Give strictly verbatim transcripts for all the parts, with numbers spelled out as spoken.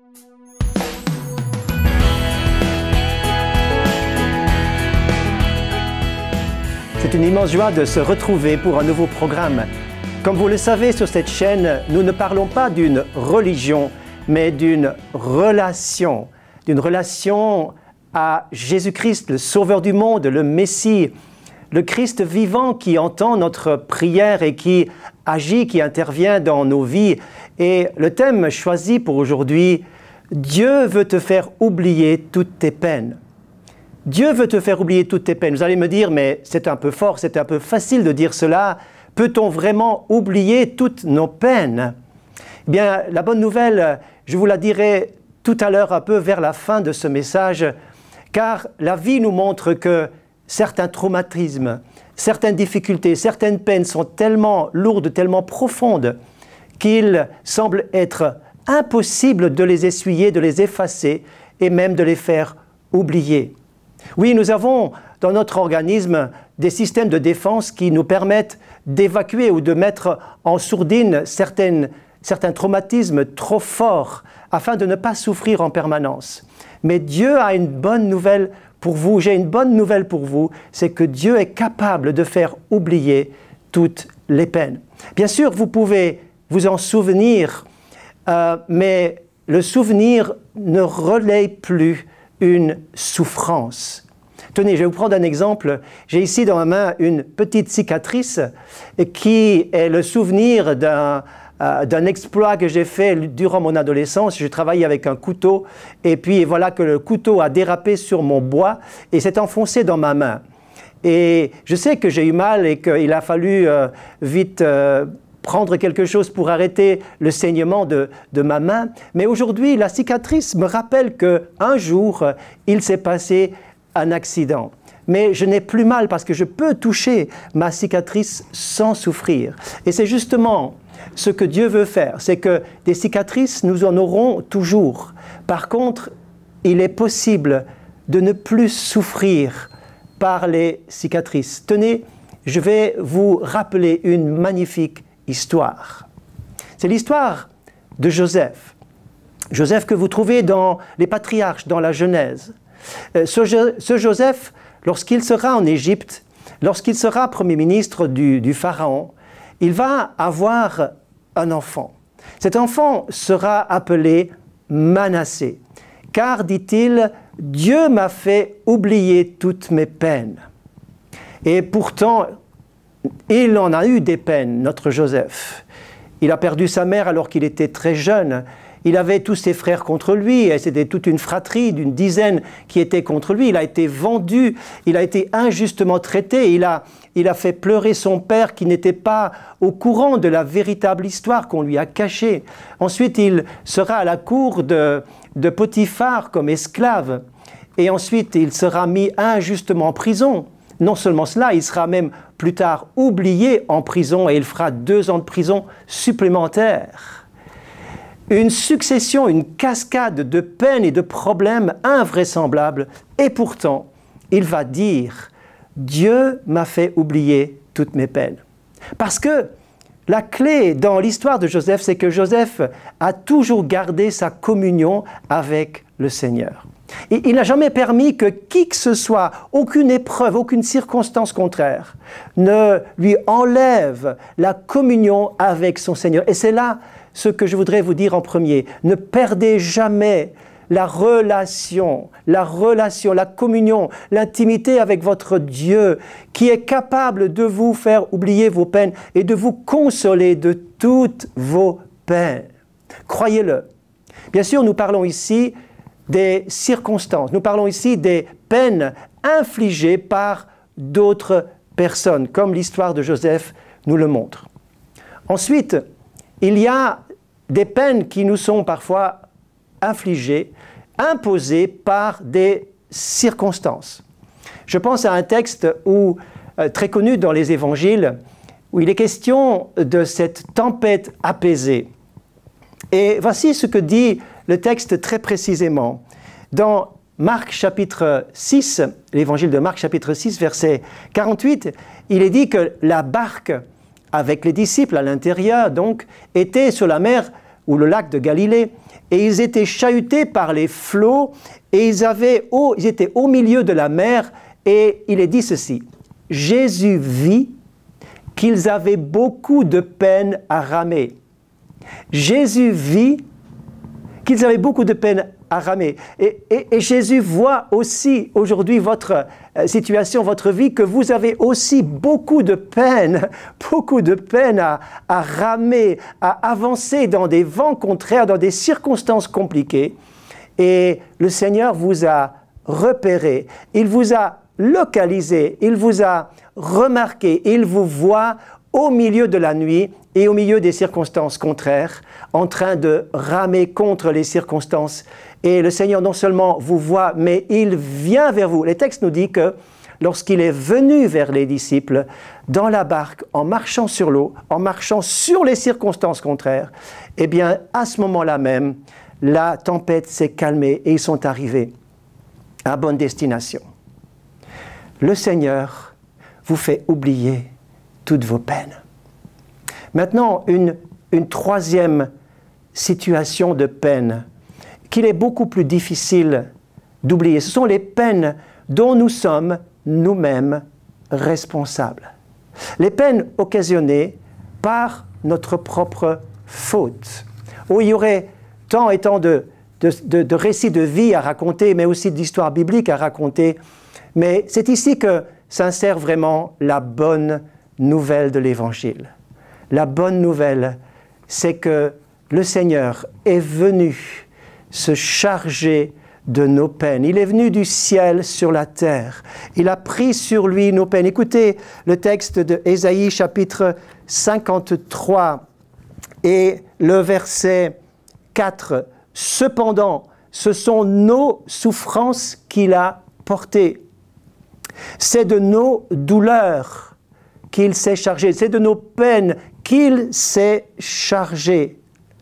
C'est une immense joie de se retrouver pour un nouveau programme. Comme vous le savez, sur cette chaîne, nous ne parlons pas d'une religion, mais d'une relation, d'une relation à Jésus-Christ, le Sauveur du monde, le Messie, le Christ vivant qui entend notre prière et qui agit, qui intervient dans nos vies. Et le thème choisi pour aujourd'hui, Dieu veut te faire oublier toutes tes peines. Dieu veut te faire oublier toutes tes peines. Vous allez me dire, mais c'est un peu fort, c'est un peu facile de dire cela. Peut-on vraiment oublier toutes nos peines? Eh bien, la bonne nouvelle, je vous la dirai tout à l'heure, un peu vers la fin de ce message, car la vie nous montre que certains traumatismes, certaines difficultés, certaines peines sont tellement lourdes, tellement profondes, qu'il semble être impossible de les essuyer, de les effacer et même de les faire oublier. Oui, nous avons dans notre organisme des systèmes de défense qui nous permettent d'évacuer ou de mettre en sourdine certaines, certains traumatismes trop forts afin de ne pas souffrir en permanence. Mais Dieu a une bonne nouvelle pour vous, j'ai une bonne nouvelle pour vous, c'est que Dieu est capable de faire oublier toutes les peines. Bien sûr, vous pouvez vous en souvenir, euh, mais le souvenir ne relaie plus une souffrance. Tenez, je vais vous prendre un exemple. J'ai ici dans ma main une petite cicatrice qui est le souvenir d'un euh, d'un exploit que j'ai fait durant mon adolescence. Je travaillais avec un couteau et puis voilà que le couteau a dérapé sur mon bois et s'est enfoncé dans ma main. Et je sais que j'ai eu mal et qu'il a fallu euh, vite euh, prendre quelque chose pour arrêter le saignement de, de ma main. Mais aujourd'hui, la cicatrice me rappelle qu'un jour, il s'est passé un accident. Mais je n'ai plus mal parce que je peux toucher ma cicatrice sans souffrir. Et c'est justement ce que Dieu veut faire. C'est que des cicatrices, nous en aurons toujours. Par contre, il est possible de ne plus souffrir par les cicatrices. Tenez, je vais vous rappeler une magnifique histoire. C'est l'histoire de Joseph. Joseph que vous trouvez dans les patriarches, dans la Genèse. Ce, ce Joseph, lorsqu'il sera en Égypte, lorsqu'il sera premier ministre du, du Pharaon, il va avoir un enfant. Cet enfant sera appelé Manassé, car, dit-il, Dieu m'a fait oublier toutes mes peines. Et pourtant, il en a eu des peines, notre Joseph. Il a perdu sa mère alors qu'il était très jeune. Il avait tous ses frères contre lui, et c'était toute une fratrie d'une dizaine qui était contre lui. Il a été vendu, il a été injustement traité, il a, il a fait pleurer son père qui n'était pas au courant de la véritable histoire qu'on lui a cachée. Ensuite, il sera à la cour de, de Potiphar comme esclave, et ensuite il sera mis injustement en prison. Non seulement cela, il sera même plus tard oublié en prison et il fera deux ans de prison supplémentaires. Une succession, une cascade de peines et de problèmes invraisemblables. Et pourtant, il va dire « Dieu m'a fait oublier toutes mes peines ». Parce que la clé dans l'histoire de Joseph, c'est que Joseph a toujours gardé sa communion avec le Seigneur. Et il n'a jamais permis que qui que ce soit, aucune épreuve, aucune circonstance contraire, ne lui enlève la communion avec son Seigneur. Et c'est là ce que je voudrais vous dire en premier. Ne perdez jamais la relation, la relation, la communion, l'intimité avec votre Dieu qui est capable de vous faire oublier vos peines et de vous consoler de toutes vos peines. Croyez-le. Bien sûr, nous parlons ici des circonstances, nous parlons ici des peines infligées par d'autres personnes, comme l'histoire de Joseph nous le montre. Ensuite, il y a des peines qui nous sont parfois infligées, imposées par des circonstances. Je pense à un texte où, euh, très connu dans les évangiles, où il est question de cette tempête apaisée. Et voici ce que dit le texte très précisément. Dans Marc chapitre six, l'évangile de Marc chapitre six, verset quarante-huit, il est dit que la barque avec les disciples à l'intérieur, donc, était sur la mer ou le lac de Galilée, et ils étaient chahutés par les flots, et ils, avaient au, ils étaient au milieu de la mer, et il est dit ceci, « Jésus vit qu'ils avaient beaucoup de peine à ramer. » Jésus vit qu'ils avaient beaucoup de peine à ramer. Et, et, et Jésus voit aussi aujourd'hui votre euh, situation, votre vie, que vous avez aussi beaucoup de peine, beaucoup de peine à, à ramer, à avancer dans des vents contraires, dans des circonstances compliquées. Et le Seigneur vous a repéré, il vous a localisé, il vous a remarqué, il vous voit au milieu de la nuit et au milieu des circonstances contraires, en train de ramer contre les circonstances. Et le Seigneur non seulement vous voit, mais il vient vers vous. Les textes nous disent que lorsqu'il est venu vers les disciples, dans la barque, en marchant sur l'eau, en marchant sur les circonstances contraires, eh bien, à ce moment-là même, la tempête s'est calmée et ils sont arrivés à bonne destination. Le Seigneur vous fait oublier toutes vos peines. Maintenant, une, une troisième situation de peine qu'il est beaucoup plus difficile d'oublier. Ce sont les peines dont nous sommes nous-mêmes responsables. Les peines occasionnées par notre propre faute. Où il y aurait tant et tant de, de, de, de récits de vie à raconter, mais aussi d'histoires bibliques à raconter. Mais c'est ici que s'insère vraiment la bonne nouvelle de l'Évangile. La bonne nouvelle, c'est que le Seigneur est venu se charger de nos peines. Il est venu du ciel sur la terre. Il a pris sur lui nos peines. Écoutez le texte de Ésaïe chapitre cinquante-trois et le verset quatre. « Cependant, ce sont nos souffrances qu'il a portées. C'est de nos douleurs qu'il s'est chargé. C'est de nos peines qu'il s'est chargé.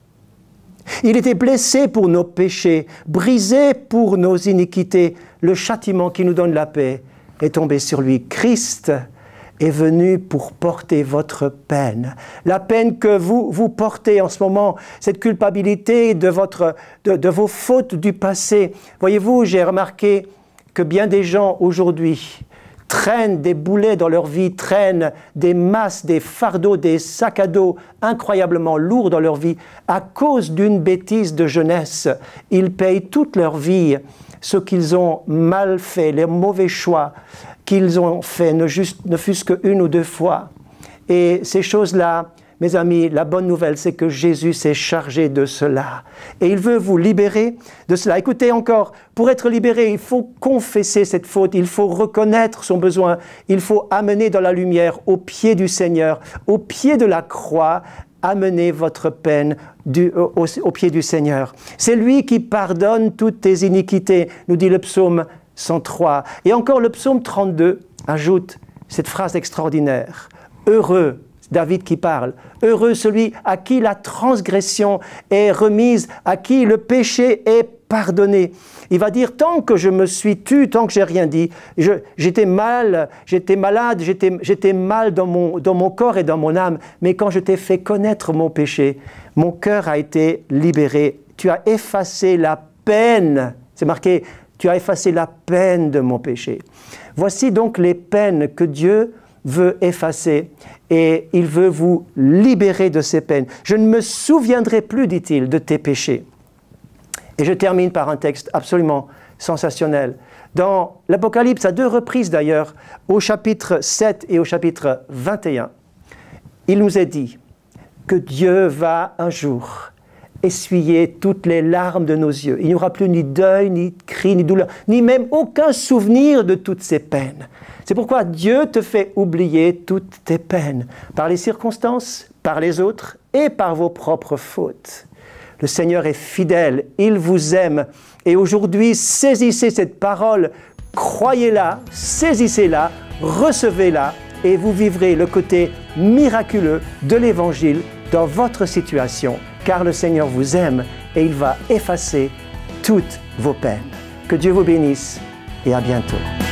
Il était blessé pour nos péchés, brisé pour nos iniquités. Le châtiment qui nous donne la paix est tombé sur lui. Christ est venu pour porter votre peine. La peine que vous, vous portez en ce moment, cette culpabilité de, votre, de, de vos fautes du passé. Voyez-vous, j'ai remarqué que bien des gens aujourd'hui traînent des boulets dans leur vie, traînent des masses, des fardeaux, des sacs à dos incroyablement lourds dans leur vie à cause d'une bêtise de jeunesse. Ils payent toute leur vie ce qu'ils ont mal fait, les mauvais choix qu'ils ont faits, ne, juste, ne fût-ce qu'une ou deux fois. Et ces choses-là, mes amis, la bonne nouvelle, c'est que Jésus s'est chargé de cela. Et il veut vous libérer de cela. Écoutez encore, pour être libéré, il faut confesser cette faute, il faut reconnaître son besoin, il faut amener dans la lumière, au pied du Seigneur, au pied de la croix, amener votre peine du, au, au pied du Seigneur. C'est lui qui pardonne toutes tes iniquités, nous dit le psaume cent trois. Et encore le psaume trente-deux ajoute cette phrase extraordinaire. Heureux, David qui parle, heureux celui à qui la transgression est remise, à qui le péché est pardonné. Il va dire, tant que je me suis tu, tant que j'ai rien dit, j'étais mal, j'étais malade, j'étais j'étais mal dans mon, dans mon corps et dans mon âme, mais quand je t'ai fait connaître mon péché, mon cœur a été libéré. Tu as effacé la peine, c'est marqué, tu as effacé la peine de mon péché. Voici donc les peines que Dieu veut effacer et il veut vous libérer de ces peines. Je ne me souviendrai plus, dit-il, de tes péchés. Et je termine par un texte absolument sensationnel. Dans l'Apocalypse, à deux reprises d'ailleurs, au chapitre sept et au chapitre vingt et un, il nous est dit que Dieu va un jour essuyer toutes les larmes de nos yeux. Il n'y aura plus ni deuil, ni cri, ni douleur, ni même aucun souvenir de toutes ces peines. C'est pourquoi Dieu te fait oublier toutes tes peines, par les circonstances, par les autres et par vos propres fautes. Le Seigneur est fidèle, il vous aime. Et aujourd'hui, saisissez cette parole, croyez-la, saisissez-la, recevez-la et vous vivrez le côté miraculeux de l'Évangile dans votre situation, car le Seigneur vous aime et il va effacer toutes vos peines. Que Dieu vous bénisse et à bientôt.